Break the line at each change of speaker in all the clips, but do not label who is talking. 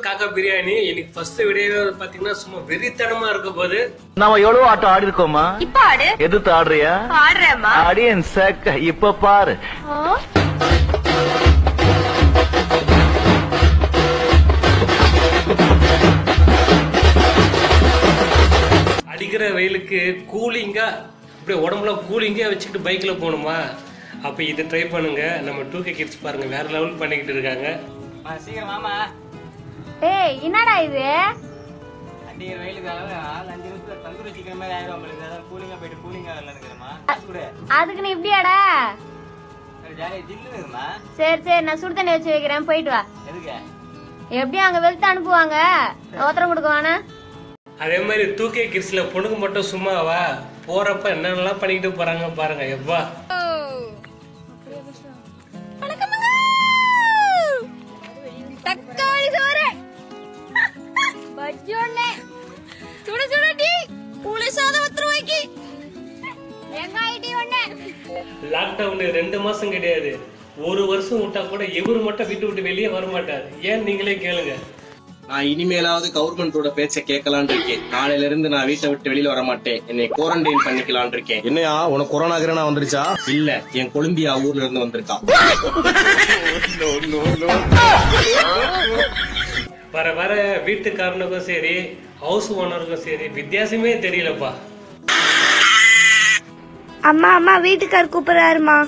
காக்கா பிரியாணி. இன்னைக்கு first video பாத்தீங்கன்னா சும்மா வெறித்தனமா இருக்க போது.
நாம எவ்வளவு ஆட்டம் ஆடி இருக்கோமா?
இப்ப ஆடு.
எதுக்கு ஆடுறியா?
ஆடுறேம்மா.
ஆடியன் சக்க இப்ப பாரு.
அடிக்கிற வெயிலுக்கு கூலிங்கா அப்படியே உடம்புல கூலிங்கா வச்சுக்கிட்டு பைக்ல போகணுமா? அப்ப இதை ட்ரை பண்ணுங்க. நம்ம 2K கிட்ஸ் பாருங்க வேற லெவல் பண்ணிக்கிட்டு இருக்காங்க.
சீக்கிரம் மாமா.
ஏய் என்னடா இது?
அடிக்கிற வெயிலுக்கு 5 நிமிஷத்துல தந்தூரி சிக்கன் மாதிரி ஆயிரும் உங்களுக்கு. அதான் கூலிங்கா போயிட்டு கூலிங்கா வரலாம்ங்கறமா.
அதுக்கு நீ இப்படியாடா?
ஜாலியா ஜில்லுங்கறமா.
சரி நான் சுடு தண்ணி வச்சு வைக்கிறேன், போயிட்டு வா.
எதுக்கு?
எப்படி அங்க வெளுத்து அனுப்புவாங்க, ஓத்திரம் கொடுக்குவானா?
அதே மாதிரி 2K கிட்ஸ்ல பொண்ணுக்கு மட்டும் சும்மாவா போறப்ப என்னென்னலாம் பண்ணிக்கிட்டு போறாங்க பாருங்க. எவ்வா
தக்காளி சோறு, பஜ்ஜி ஒண்ணே, சுட சுட டீ, புளி சாதம் 10 ரூபாய்க்கு, வெங்காய டீ ஒண்ணே.
லாக்டவுன் 2 மாசம் கிடையாது, 1 வருஷம் விட்டா கூட இவரு மட்டும் வீட்டு விட்டு வெளியே வர மாட்டாரு. ஏன் நீங்களே கேளுங்க.
நான் இனிமேலாவது கவர்மெண்டோட பேச்ச கேட்கலான் இருக்கேன். நாளையில இருந்து நான் வீட்டை விட்டு வெளியில வர மாட்டேன். என்னை குவாரண்டைன் பண்ணிக்கலான் இருக்கேன்.
என்னையா உனக்கு கொரோனா கிரணா வந்துருச்சா?
இல்ல, என் கொலம்பியா ஊர்ல இருந்து வந்திருக்கான்.
வர வர வீட்டுக்காரனுக்கும் சரி ஹவுஸ் ஓனருக்கும் சரி வித்தியாசமே தெரியலப்பா.
அம்மா வீட்டுக்கார் கூப்பிடுறாருமா.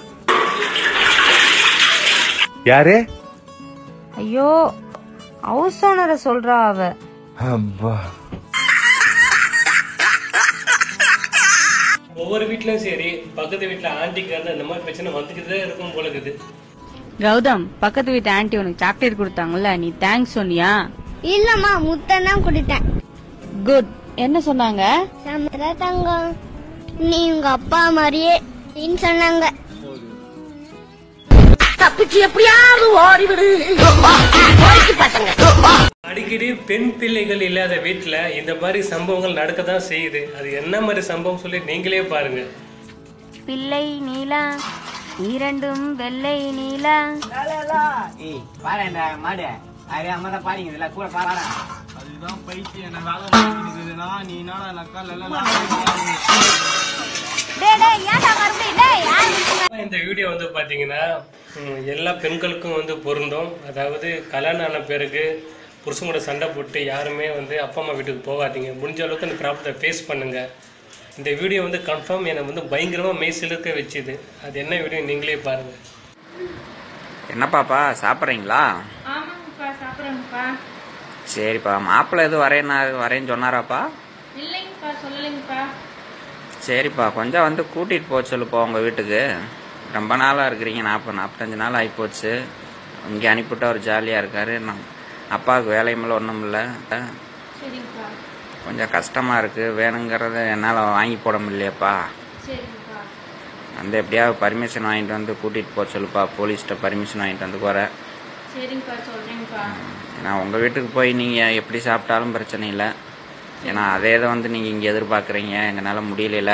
யாரு?
ஐயோ, ஹவுஸ் ஓனரை சொல்றா அவ.
ஒவ்வொரு வீட்லயும் சரி பக்கத்து வீட்டுல ஆண்டிக்காரன் இந்த மாதிரி பிரச்சனை வந்துக்கிட்டே இருக்கும் போல இருக்குது.
கௌதம், பக்கத்து வீட்டு ஆன்ட்டி உனக்கு சாக்லேட் கொடுத்தாங்கல்ல, நீ தேங்க்ஸ் சொன்னியா?
இல்லம்மா, முத்தம் தான் குடித்தேன்.
குட். என்ன சொன்னாங்க?
சமுத்திர தங்கம், நீ உங்க அப்பா மாதிரியே சொன்னாங்க. தப்பிச்சு எப்படியாவது ஓடிவிடு.
அடிக்கடி பெண் பிள்ளைகள் இல்லாத வீட்டுல இந்த மாதிரி சம்பவங்கள் நடக்கதான் செய்யுது. அது என்ன மாதிரி சம்பவம் சொல்லி நீங்களே பாருங்க.
பிள்ளை நீலா, இரண்டும் வெள்ளை நீலா.
ஏய் பாறேன்டா மாடு. அரே அம்மா தான் பாடிங்க இதெல்லாம் கூட பாறா. அதுதான் பைத்தியம். என்ன வேலை பண்ணிக்குதுனா நீ என்னடா நக்கல் எல்லாம்.
டேய் ஏன்டா மறுபடியும் டேய் யார்?
இந்த வீடியோ வந்து பாத்தீங்கன்னா எல்லா பெண்களுக்கும் வந்து பொருந்தும். அதாவது கல்யாணம் ஆன பிறகு புருஷனோட சண்டை போட்டு யாருமே வந்து அப்பா அம்மா வீட்டுக்கு போகாதீங்க. முடிஞ்ச அளவுக்கு அந்த ப்ராப்ளத்தை ஃபேஸ் பண்ணுங்க. இந்த வீடியோ வந்து கன்ஃபார்ம் என்னை வந்து பயங்கரமா மெய் சிலிர்க்க வச்சுது. அது என்ன வீடியோ நீங்களே பாருங்க.
என்னப்பாப்பா சாப்பிட்றீங்களா?
ஆமாங்கப்பா, சாப்பிடுறேங்கப்பா.
சரிப்பா, மாப்பிள்ளை எதுவும் வரேன்னு சொன்னாராப்பா?
இல்லைங்கப்பா, சொல்லலைங்கப்பா.
சரிப்பா, கொஞ்சம் வந்து கூட்டிகிட்டு போக சொல்லுப்பா உங்கள் வீட்டுக்கு. ரொம்ப நாளாக இருக்கிறீங்க, 45 நாள் ஆகிப்போச்சு. இங்கே அனுப்பிவிட்டு அவர் ஜாலியாக இருக்கார். அப்பாவுக்கு வேலையுமில்ல ஒன்றும் இல்லை. கொஞ்சம் கஷ்டமாக இருக்குது. வேணுங்கிறத என்னால் வாங்கி போட முடியலையப்பா. அந்த எப்படியாவது பர்மிஷன் வாங்கிட்டு வந்து கூட்டிகிட்டு போக சொல்லுப்பா. போலீஸ்கிட்ட பர்மிஷன் வாங்கிட்டு வந்து போகிறேன். ஏன்னா உங்கள் வீட்டுக்கு போய் நீங்கள் எப்படி சாப்பிட்டாலும் பிரச்சனை இல்லை. ஏன்னா அதே தான் வந்து நீங்கள் இங்கே எதிர்பார்க்குறீங்க. எங்களால் முடியல.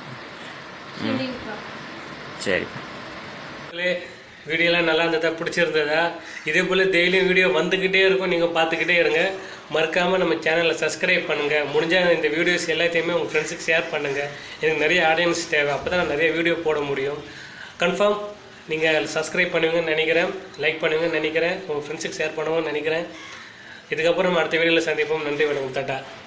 சரிப்பா.
வீடியோலாம் நல்லா இருந்ததா, பிடிச்சிருந்ததா? இதே போல் டெய்லியும் வீடியோ வந்துக்கிட்டே இருக்கும், நீங்கள் பார்த்துக்கிட்டே இருங்க. மறக்காமல் நம்ம சேனலை சப்ஸ்கிரைப் பண்ணுங்கள். முடிஞ்சால் இந்த வீடியோஸ் எல்லாத்தையுமே உங்கள் ஃப்ரெண்ட்ஸுக்கு ஷேர் பண்ணுங்கள். எனக்கு நிறைய ஆடியன்ஸ் தேவை, அப்போ தான் நான் நிறைய வீடியோ போட முடியும். கன்ஃபார்ம் நீங்கள் சப்ஸ்கிரைப் பண்ணுவீங்கன்னு நினைக்கிறேன், லைக் பண்ணுவீங்கன்னு நினைக்கிறேன், உங்கள் ஃப்ரெண்ட்ஸுக்கு ஷேர் பண்ணுவோன்னு நினைக்கிறேன். இதுக்கப்புறம் நம்ம அடுத்த வீடியோவில் சந்திப்போம். நன்றி, வணக்கம், டாட்டா.